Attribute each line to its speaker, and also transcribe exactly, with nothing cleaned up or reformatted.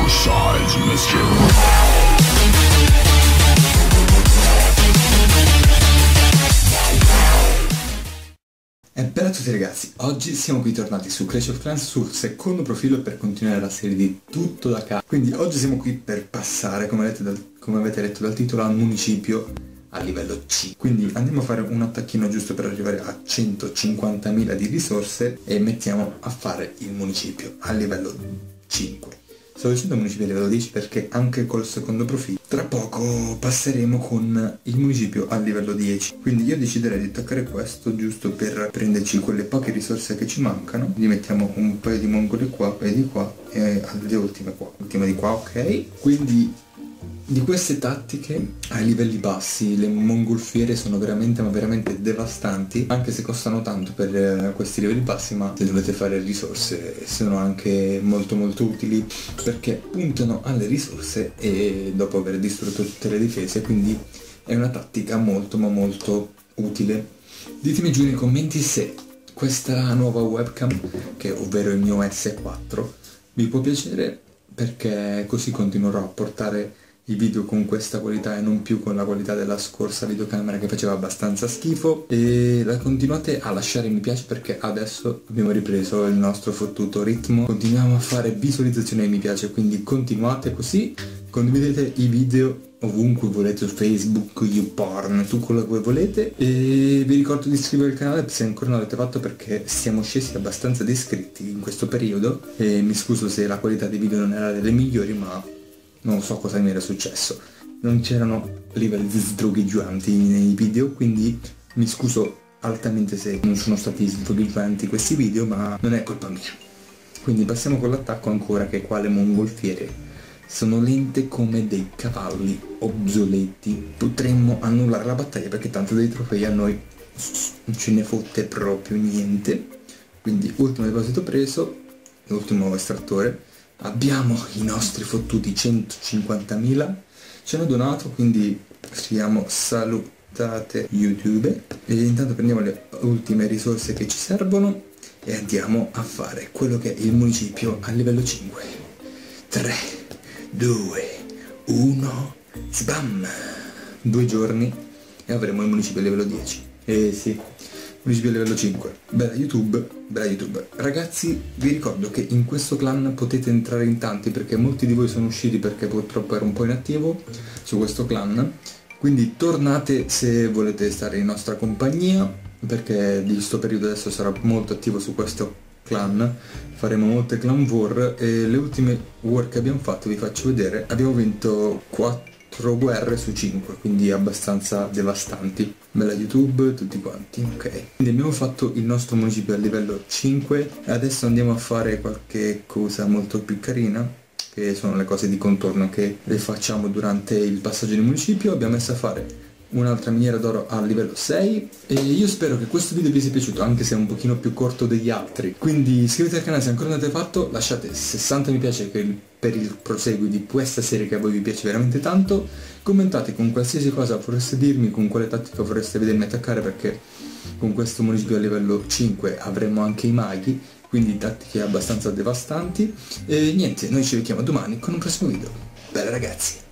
Speaker 1: sides, mister.
Speaker 2: E bella a tutti ragazzi, oggi siamo qui tornati su Clash of Clans sul secondo profilo per continuare la serie di tutto da capo. Quindi oggi siamo qui per passare, come avete, dal, come avete letto dal titolo, al municipio a livello C. Quindi andiamo a fare un attacchino giusto per arrivare a centocinquantamila di risorse e mettiamo a fare il municipio a livello cinque. Sto dicendo municipio a livello dieci perché anche col secondo profilo tra poco passeremo con il municipio a livello dieci. Quindi io deciderei di attaccare questo giusto per prenderci quelle poche risorse che ci mancano. Gli mettiamo un paio di mongole qua, un paio di qua e le ultime qua. L'ultima di qua, ok. Quindi di queste tattiche ai livelli bassi le mongolfiere sono veramente ma veramente devastanti, anche se costano tanto per eh, questi livelli bassi, ma se dovete fare risorse sono anche molto molto utili perché puntano alle risorse e dopo aver distrutto tutte le difese, quindi è una tattica molto ma molto utile. Ditemi giù nei commenti se questa nuova webcam, che ovvero il mio S quattro, vi può piacere, perché così continuerò a portare i video con questa qualità e non più con la qualità della scorsa videocamera che faceva abbastanza schifo. E la continuate a lasciare mi piace perché adesso abbiamo ripreso il nostro fottuto ritmo, continuiamo a fare visualizzazione e mi piace, quindi continuate così, condividete i video ovunque volete, su Facebook, YouPorn, tu quello che volete, e vi ricordo di iscrivervi al canale se ancora non l'avete fatto perché siamo scesi abbastanza di iscritti in questo periodo e mi scuso se la qualità dei video non era delle migliori, ma non so cosa mi era successo, non c'erano livelli sdrugheggianti nei video, quindi mi scuso altamente se non sono stati sdrugheggianti questi video, ma non è colpa mia. Quindi passiamo con l'attacco ancora, che qua le mongolfiere sono lente come dei cavalli obsoleti. Potremmo annullare la battaglia perché tanto dei trofei a noi non ce ne fotte proprio niente. Quindi ultimo deposito preso, l'ultimo estrattore. Abbiamo i nostri fottuti centocinquantamila, ci hanno donato, quindi scriviamo salutate YouTube e intanto prendiamo le ultime risorse che ci servono e andiamo a fare quello che è il municipio a livello cinque. tre, due, uno, sbam! Due giorni e avremo il municipio a livello dieci. Eh sì, municipio a livello cinque. Bella YouTube, bella YouTube. Ragazzi, vi ricordo che in questo clan potete entrare in tanti perché molti di voi sono usciti perché purtroppo ero un po' inattivo su questo clan. Quindi tornate se volete stare in nostra compagnia, perché di questo periodo adesso sarò molto attivo su questo clan. Faremo molte clan war e le ultime war che abbiamo fatto vi faccio vedere. Abbiamo vinto quattro guerre su cinque, quindi abbastanza devastanti. Bella YouTube, tutti quanti, ok. Quindi abbiamo fatto il nostro municipio a livello cinque e adesso andiamo a fare qualche cosa molto più carina, che sono le cose di contorno che le facciamo durante il passaggio di municipio. Abbiamo messo a fare un'altra miniera d'oro a livello sei e io spero che questo video vi sia piaciuto, anche se è un pochino più corto degli altri. Quindi iscrivetevi al canale se ancora non l'avete fatto, lasciate sessanta mi piace per il proseguo di questa serie che a voi vi piace veramente tanto, commentate con qualsiasi cosa vorreste dirmi, con quale tattica vorreste vedermi attaccare, perché con questo municipio a livello cinque avremo anche i maghi, quindi tattiche abbastanza devastanti. E niente, noi ci vediamo domani con un prossimo video. Bella ragazzi!